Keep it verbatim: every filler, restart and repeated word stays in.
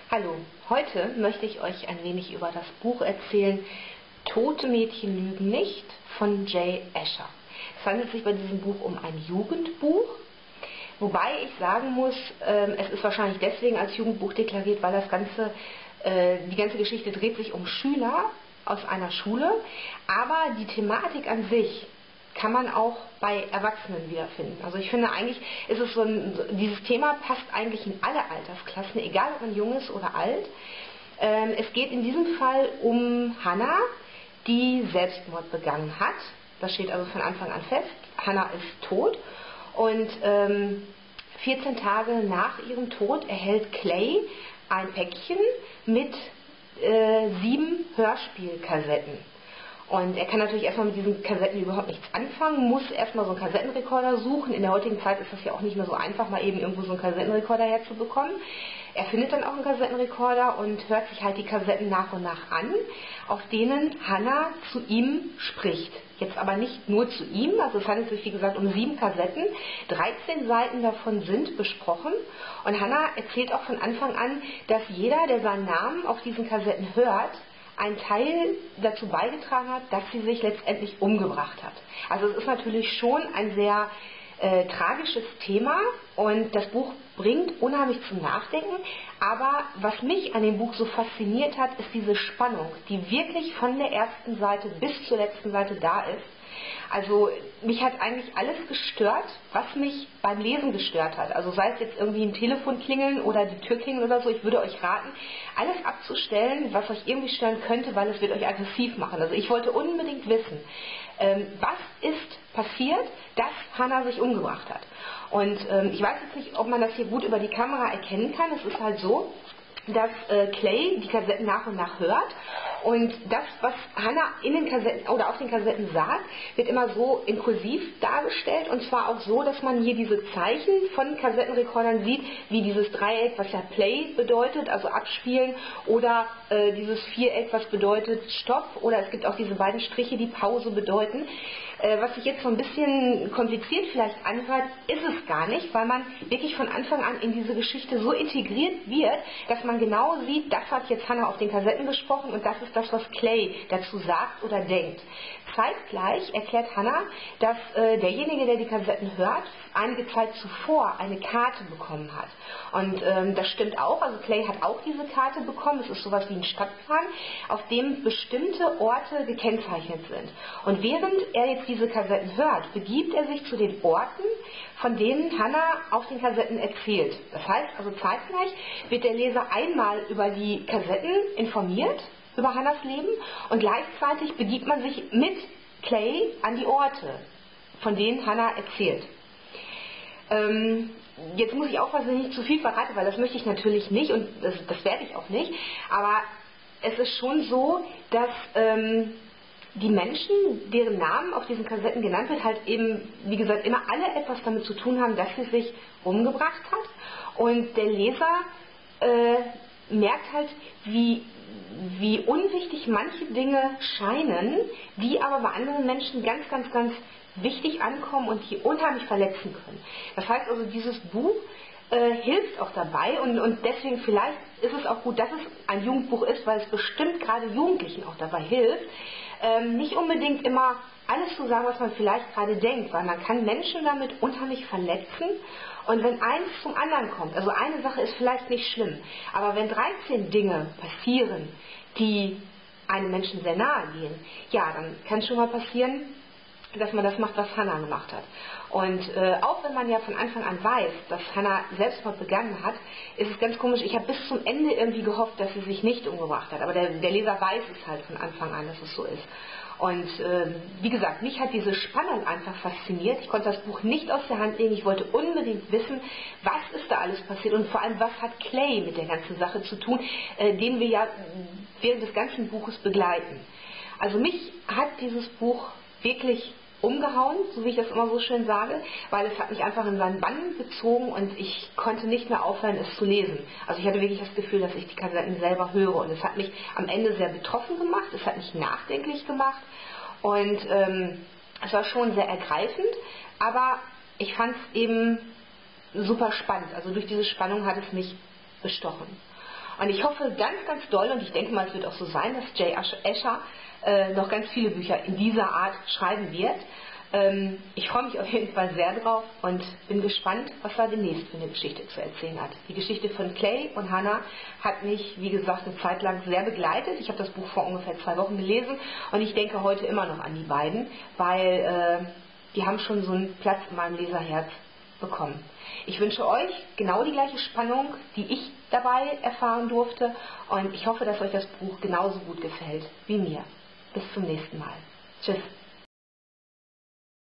Hallo, heute möchte ich euch ein wenig über das Buch erzählen Tote Mädchen lügen nicht von Jay Asher. Es handelt sich bei diesem Buch um ein Jugendbuch, wobei ich sagen muss, äh, es ist wahrscheinlich deswegen als Jugendbuch deklariert, weil das ganze, äh, die ganze Geschichte dreht sich um Schüler aus einer Schule, aber die Thematik an sich kann man auch bei Erwachsenen wiederfinden. Also ich finde eigentlich, ist es so ein, dieses Thema passt eigentlich in alle Altersklassen, egal ob man jung ist oder alt. Ähm, es geht in diesem Fall um Hannah, die Selbstmord begangen hat. Das steht also von Anfang an fest. Hannah ist tot und ähm, vierzehn Tage nach ihrem Tod erhält Clay ein Päckchen mit äh, sieben Hörspielkassetten. Und er kann natürlich erstmal mit diesen Kassetten überhaupt nichts anfangen, muss erstmal so einen Kassettenrekorder suchen. In der heutigen Zeit ist das ja auch nicht mehr so einfach, mal eben irgendwo so einen Kassettenrekorder herzubekommen. Er findet dann auch einen Kassettenrekorder und hört sich halt die Kassetten nach und nach an, auf denen Hannah zu ihm spricht. Jetzt aber nicht nur zu ihm, also es handelt sich wie gesagt um sieben Kassetten, dreizehn Seiten davon sind besprochen und Hannah erzählt auch von Anfang an, dass jeder, der seinen Namen auf diesen Kassetten hört, ein Teil dazu beigetragen hat, dass sie sich letztendlich umgebracht hat. Also es ist natürlich schon ein sehr äh, tragisches Thema und das Buch bringt unheimlich zum Nachdenken, aber was mich an dem Buch so fasziniert hat, ist diese Spannung, die wirklich von der ersten Seite bis zur letzten Seite da ist. Also mich hat eigentlich alles gestört, was mich beim Lesen gestört hat. Also sei es jetzt irgendwie ein Telefon klingeln oder die Tür klingeln oder so, ich würde euch raten, alles abzustellen, was euch irgendwie stören könnte, weil es wird euch aggressiv machen. Also ich wollte unbedingt wissen, ähm, was ist passiert, dass Hannah sich umgebracht hat. Und ähm, ich weiß jetzt nicht, ob man das hier gut über die Kamera erkennen kann. Es ist halt so, dass äh, Clay die Kassetten nach und nach hört und das, was Hannah in den Kassetten oder auf den Kassetten sagt, wird immer so in kursiv dargestellt und zwar auch so, dass man hier diese Zeichen von Kassettenrekordern sieht, wie dieses Dreieck, was ja Play bedeutet, also abspielen, oder äh, dieses Viereck, was bedeutet Stopp, oder es gibt auch diese beiden Striche, die Pause bedeuten. Äh, was sich jetzt so ein bisschen kompliziert vielleicht anhört, ist es gar nicht, weil man wirklich von Anfang an in diese Geschichte so integriert wird, dass man genau sieht, das hat jetzt Hannah auf den Kassetten gesprochen und das ist das, was Clay dazu sagt oder denkt. Zeitgleich erklärt Hannah, dass äh, derjenige, der die Kassetten hört, einige Zeit zuvor eine Karte bekommen hat. Und ähm, das stimmt auch, also Clay hat auch diese Karte bekommen, es ist sowas wie ein Stadtplan, auf dem bestimmte Orte gekennzeichnet sind. Und während er jetzt diese Kassetten hört, begibt er sich zu den Orten, von denen Hannah auf den Kassetten erzählt. Das heißt also zeitgleich wird der Leser einmal über die Kassetten informiert, über Hannahs Leben, und gleichzeitig begibt man sich mit Clay an die Orte, von denen Hannah erzählt. Ähm, jetzt muss ich aufpassen, dass ich nicht zu viel verrate, weil das möchte ich natürlich nicht und das, das werde ich auch nicht, aber es ist schon so, dass ähm, die Menschen, deren Namen auf diesen Kassetten genannt wird, halt eben, wie gesagt, immer alle etwas damit zu tun haben, dass sie sich umgebracht hat, und der Leser äh, merkt halt, wie wie unwichtig manche Dinge scheinen, die aber bei anderen Menschen ganz, ganz, ganz wichtig ankommen und die unheimlich verletzen können. Das heißt also, dieses Buch äh, hilft auch dabei und, und deswegen vielleicht ist es auch gut, dass es ein Jugendbuch ist, weil es bestimmt gerade Jugendlichen auch dabei hilft, ähm, nicht unbedingt immer alles zu sagen, was man vielleicht gerade denkt, weil man kann Menschen damit unheimlich verletzen. Und wenn eins zum anderen kommt, also eine Sache ist vielleicht nicht schlimm, aber wenn dreizehn Dinge passieren, die einem Menschen sehr nahe gehen, ja, dann kann es schon mal passieren, dass man das macht, was Hannah gemacht hat. Und äh, auch wenn man ja von Anfang an weiß, dass Hannah Selbstmord begangen hat, ist es ganz komisch, ich habe bis zum Ende irgendwie gehofft, dass sie sich nicht umgebracht hat. Aber der, der Leser weiß es halt von Anfang an, dass es so ist. Und äh, wie gesagt, mich hat diese Spannung einfach fasziniert. Ich konnte das Buch nicht aus der Hand legen. Ich wollte unbedingt wissen, was ist da alles passiert und vor allem, was hat Clay mit der ganzen Sache zu tun, äh, den wir ja während des ganzen Buches begleiten. Also mich hat dieses Buch wirklich umgehauen, so wie ich das immer so schön sage, weil es hat mich einfach in seinen Bann gezogen und ich konnte nicht mehr aufhören, es zu lesen. Also ich hatte wirklich das Gefühl, dass ich die Kassetten selber höre und es hat mich am Ende sehr betroffen gemacht, es hat mich nachdenklich gemacht und ähm, es war schon sehr ergreifend, aber ich fand es eben super spannend. Also durch diese Spannung hat es mich bestochen. Und ich hoffe ganz, ganz doll, und ich denke mal, es wird auch so sein, dass Jay Escher äh, noch ganz viele Bücher in dieser Art schreiben wird. Ähm, ich freue mich auf jeden Fall sehr drauf und bin gespannt, was er demnächst für eine Geschichte zu erzählen hat. Die Geschichte von Clay und Hannah hat mich, wie gesagt, eine Zeit lang sehr begleitet. Ich habe das Buch vor ungefähr zwei Wochen gelesen und ich denke heute immer noch an die beiden, weil äh, die haben schon so einen Platz in meinem Leserherz bekommen. Ich wünsche euch genau die gleiche Spannung, die ich dabei erfahren durfte, und ich hoffe, dass euch das Buch genauso gut gefällt wie mir. Bis zum nächsten Mal. Tschüss.